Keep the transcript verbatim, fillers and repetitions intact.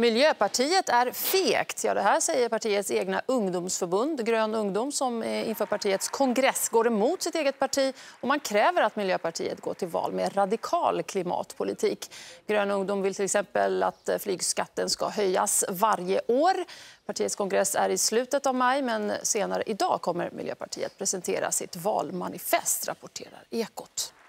Miljöpartiet är fegt. Ja, det här säger partiets egna ungdomsförbund, Grön ungdom, som inför partiets kongress går emot sitt eget parti. Och man kräver att Miljöpartiet går till val med radikal klimatpolitik. Grön ungdom vill till exempel att flygskatten ska höjas varje år. Partiets kongress är i slutet av maj, men senare idag kommer Miljöpartiet presentera sitt valmanifest, rapporterar Ekot.